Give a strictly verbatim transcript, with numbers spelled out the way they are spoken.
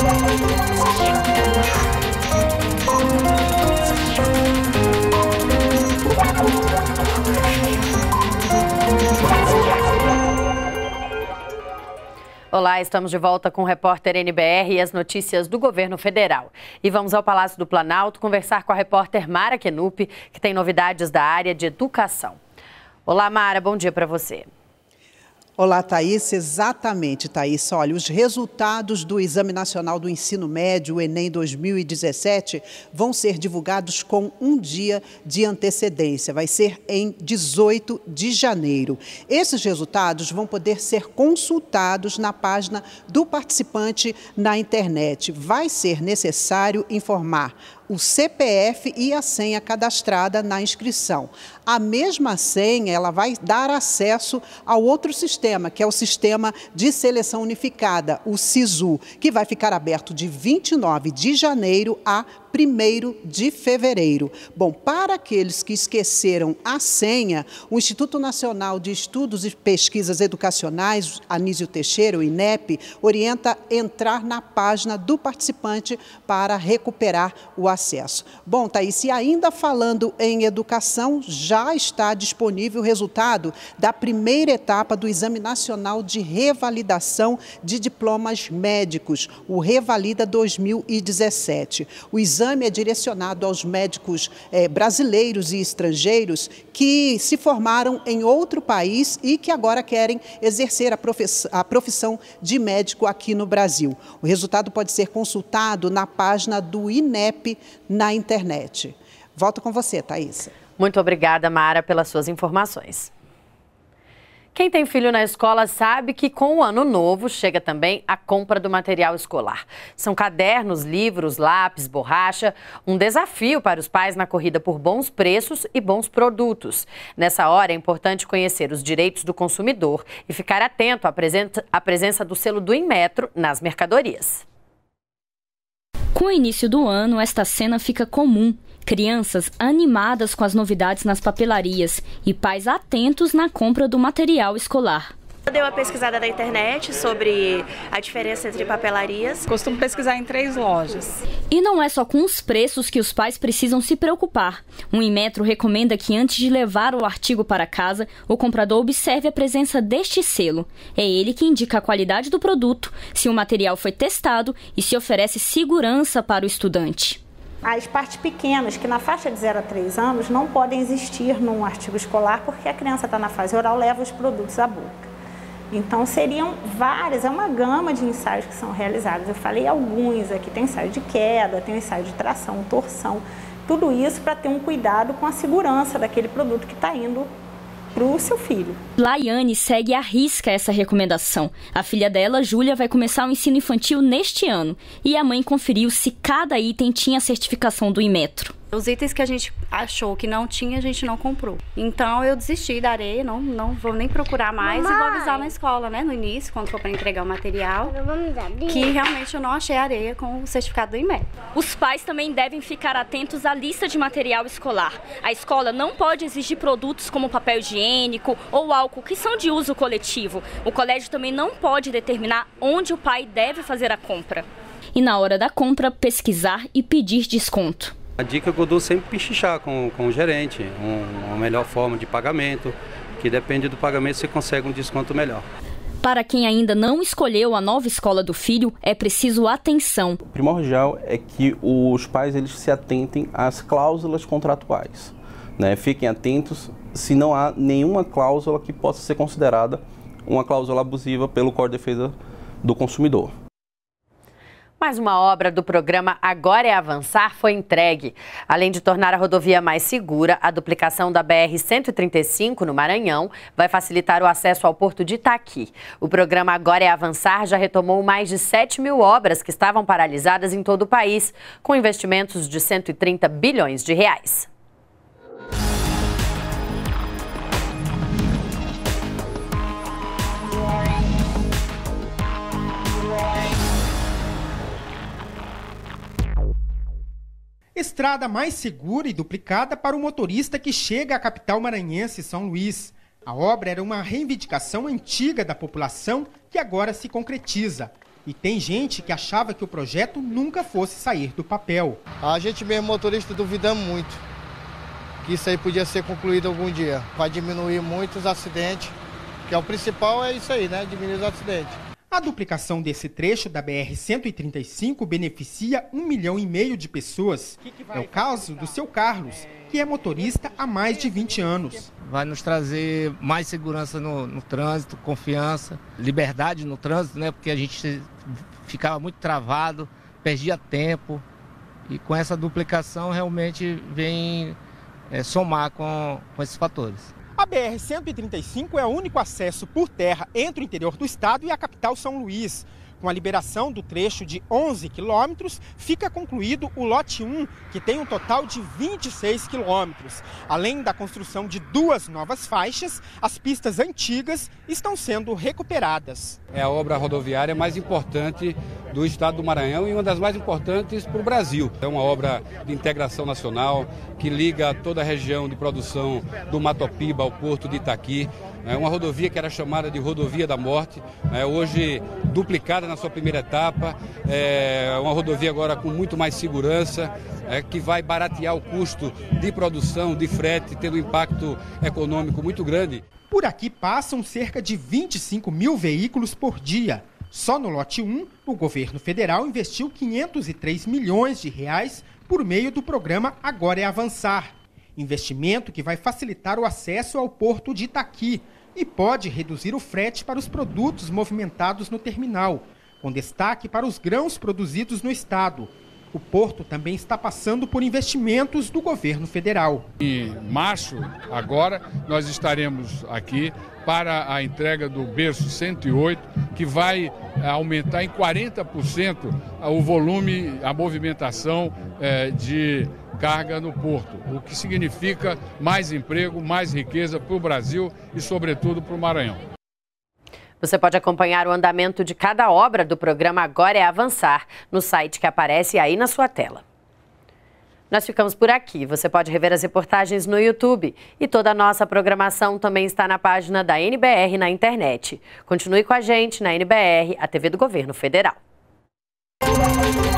Olá, estamos de volta com o repórter N B R e as notícias do governo federal. E vamos ao Palácio do Planalto conversar com a repórter Mara Kenup, que tem novidades da área de educação. Olá, Mara, bom dia para você. Olá, Thaís. Exatamente, Thaís. Olha, os resultados do Exame Nacional do Ensino Médio, o Enem dois mil e dezessete, vão ser divulgados com um dia de antecedência. Vai ser em dezoito de janeiro. Esses resultados vão poder ser consultados na página do participante na internet. Vai ser necessário informar o C P F e a senha cadastrada na inscrição. A mesma senha, ela vai dar acesso ao outro sistema, que é o Sistema de Seleção Unificada, o SISU, que vai ficar aberto de vinte e nove de janeiro a primeiro de fevereiro. Bom, para aqueles que esqueceram a senha, o Instituto Nacional de Estudos e Pesquisas Educacionais, Anísio Teixeira, o INEP, orienta entrar na página do participante para recuperar o acesso. Bom, Thaís, e ainda falando em educação, já está disponível o resultado da primeira etapa do Exame Nacional de Revalidação de Diplomas Médicos, o Revalida dois mil e dezessete. O exame é direcionado aos médicos eh, brasileiros e estrangeiros que se formaram em outro país e que agora querem exercer a, profissão, a profissão de médico aqui no Brasil. O resultado pode ser consultado na página do INEP na internet. Volto com você, Thaís. Muito obrigada, Mara, pelas suas informações. Quem tem filho na escola sabe que com o ano novo chega também a compra do material escolar. São cadernos, livros, lápis, borracha, um desafio para os pais na corrida por bons preços e bons produtos. Nessa hora é importante conhecer os direitos do consumidor e ficar atento à presença, à presença do selo do Inmetro nas mercadorias. Com o início do ano, esta cena fica comum. Crianças animadas com as novidades nas papelarias e pais atentos na compra do material escolar. Eu dei uma pesquisada na internet sobre a diferença entre papelarias. Costumo pesquisar em três lojas. E não é só com os preços que os pais precisam se preocupar. O Inmetro recomenda que antes de levar o artigo para casa, o comprador observe a presença deste selo. É ele que indica a qualidade do produto, se o material foi testado e se oferece segurança para o estudante. As partes pequenas, que na faixa de zero a três anos, não podem existir num artigo escolar porque a criança está na fase oral, leva os produtos à boca. Então, seriam várias, é uma gama de ensaios que são realizados. Eu falei alguns aqui, tem ensaio de queda, tem ensaio de tração, torção, tudo isso para ter um cuidado com a segurança daquele produto que está indo para o seu filho. Laiane segue à risca essa recomendação. A filha dela, Júlia, vai começar o ensino infantil neste ano e a mãe conferiu se cada item tinha a certificação do Inmetro. Os itens que a gente achou que não tinha, a gente não comprou. Então eu desisti da areia, não, não vou nem procurar mais. Mamãe. E vou avisar na escola, né, no início, quando for para entregar o material, que realmente eu não achei areia com o certificado do Inmetro. Os pais também devem ficar atentos à lista de material escolar. A escola não pode exigir produtos como papel higiênico ou álcool, que são de uso coletivo. O colégio também não pode determinar onde o pai deve fazer a compra. E na hora da compra, pesquisar e pedir desconto. A dica que eu dou sempre pichichar com, com o gerente, um, uma melhor forma de pagamento, que depende do pagamento você consegue um desconto melhor. Para quem ainda não escolheu a nova escola do filho, é preciso atenção. O primordial é que os pais eles se atentem às cláusulas contratuais, né? Fiquem atentos se não há nenhuma cláusula que possa ser considerada uma cláusula abusiva pelo Código de Defesa do Consumidor. Mais uma obra do programa Agora é Avançar foi entregue. Além de tornar a rodovia mais segura, a duplicação da B R cento e trinta e cinco no Maranhão vai facilitar o acesso ao porto de Itaqui. O programa Agora é Avançar já retomou mais de sete mil obras que estavam paralisadas em todo o país, com investimentos de cento e trinta bilhões de reais. Estrada mais segura e duplicada para o motorista que chega à capital maranhense, São Luís. A obra era uma reivindicação antiga da população que agora se concretiza. E tem gente que achava que o projeto nunca fosse sair do papel. A gente mesmo, motorista, duvidamos muito que isso aí podia ser concluído algum dia. Vai diminuir muito os acidentes, que é o principal, é isso aí, né? Diminuir os acidentes. A duplicação desse trecho da B R cento e trinta e cinco beneficia um milhão e meio de pessoas. É o caso do seu Carlos, que é motorista há mais de vinte anos. Vai nos trazer mais segurança no, no trânsito, confiança, liberdade no trânsito, né? Porque a gente ficava muito travado, perdia tempo. E com essa duplicação realmente vem é, somar com, com esses fatores. A B R cento e trinta e cinco é o único acesso por terra entre o interior do estado e a capital São Luís. Com a liberação do trecho de onze quilômetros, fica concluído o lote um, que tem um total de vinte e seis quilômetros. Além da construção de duas novas faixas, as pistas antigas estão sendo recuperadas. É a obra rodoviária mais importante do estado do Maranhão e uma das mais importantes para o Brasil. É uma obra de integração nacional que liga toda a região de produção do Matopiba ao porto de Itaqui. É uma rodovia que era chamada de Rodovia da Morte, é hoje duplicada na sua primeira etapa, é uma rodovia agora com muito mais segurança, é, que vai baratear o custo de produção, de frete, tendo um impacto econômico muito grande. Por aqui passam cerca de vinte e cinco mil veículos por dia. Só no lote um, o governo federal investiu quinhentos e três milhões de reais por meio do programa Agora é Avançar. Investimento que vai facilitar o acesso ao porto de Itaqui e pode reduzir o frete para os produtos movimentados no terminal, com destaque para os grãos produzidos no estado. O porto também está passando por investimentos do governo federal. Em março, agora, nós estaremos aqui para a entrega do berço cento e oito, que vai aumentar em quarenta por cento o volume, a movimentação eh, de carga no porto, o que significa mais emprego, mais riqueza para o Brasil e, sobretudo, para o Maranhão. Você pode acompanhar o andamento de cada obra do programa Agora é Avançar no site que aparece aí na sua tela. Nós ficamos por aqui. Você pode rever as reportagens no YouTube e toda a nossa programação também está na página da N B R na internet. Continue com a gente na N B R, a T V do Governo Federal.